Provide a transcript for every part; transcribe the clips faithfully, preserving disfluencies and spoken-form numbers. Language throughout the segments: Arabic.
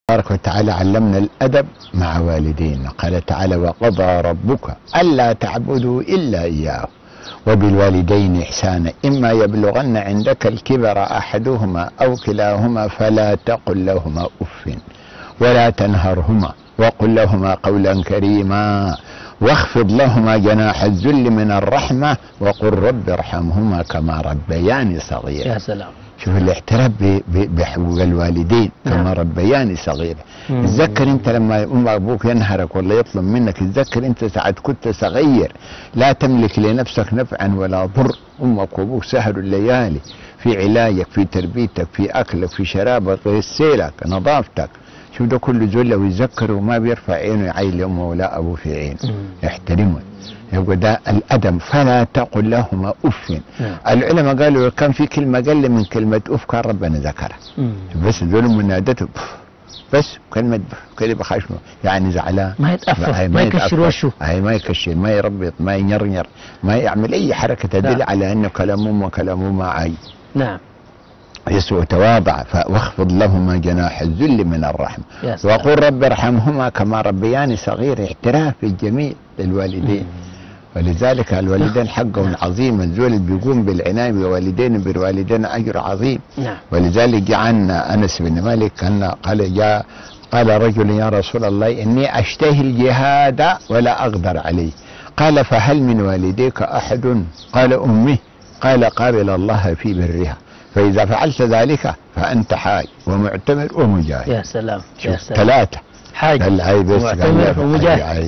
تبارك وتعالى علمنا الأدب مع والدينا. قال تعالى: وقضى ربك ألا تعبدوا إلا إياه وبالوالدين إحسانا إما يبلغن عندك الكبر أحدهما أو كلاهما فلا تقل لهما أف ولا تنهرهما وقل لهما قولا كريما واخفض لهما جناح الذل من الرحمة وقل رب ارحمهما كما ربياني صغيرا. يا سلام. شوف الاعتراف بحقوق الوالدين كما ربياني صغيرا. تذكر انت لما ام ابوك ينهرك ولا يطلب منك، تذكر انت ساعة كنت صغير لا تملك لنفسك نفعا ولا ضر، امك وابوك سهروا الليالي في علاجك، في تربيتك، في اكلك، في شرابك، غسيلك، نظافتك. شوف ده كله ذل، ويتذكر وما بيرفع عينه يعين امه ولا ابوه في عينه، يحترمه. يقول ده الأدب. فلا تقل لهما أف. العلماء قالوا كان في كلمة قل من كلمة أف كان ربنا ذكرها، بس ذول منادته بس كلمة كلمة خشمه، يعني زعلان ما يتأفف، ما يكشر وشه، هاي ما يكشر، ما يربط، ما ينرنر، ما يعمل أي حركة تدل على أنه كلام أمه كلام أمه عاي. نعم. يسوع تواضع. واخفض لهما جناح الذل من الرحمة وقل رب ارحمهما كما ربياني صغير. اعتراف بالجميع للوالدين. ولذلك الوالدين حقهم عظيم. الزول اللي بيقوم بالعناية بوالدين بالوالدين أجر عظيم. نعم. ولذلك جعلنا أنس بن مالك كان قال جاء قال رجل: يا رسول الله إني أشتهي الجهاد ولا أقدر عليه. قال: فهل من والديك أحد؟ قال: أمي. قال: قابل الله في برها، فإذا فعلت ذلك فأنت حاج ومعتمر ومجاهد. يا سلام. يا سلام. ثلاثة: حاج ومعتمر ومجاهد.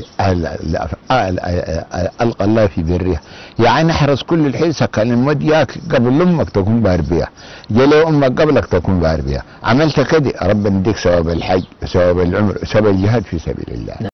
ألقى الله في برها، يعني احرص كل الحرص. كان المدياك قبل امك تكون بار بها، جلي امك قبلك تكون بار بها. عملت كده ربنا يديك ثواب الحج، ثواب العمر، ثواب الجهاد في سبيل الله.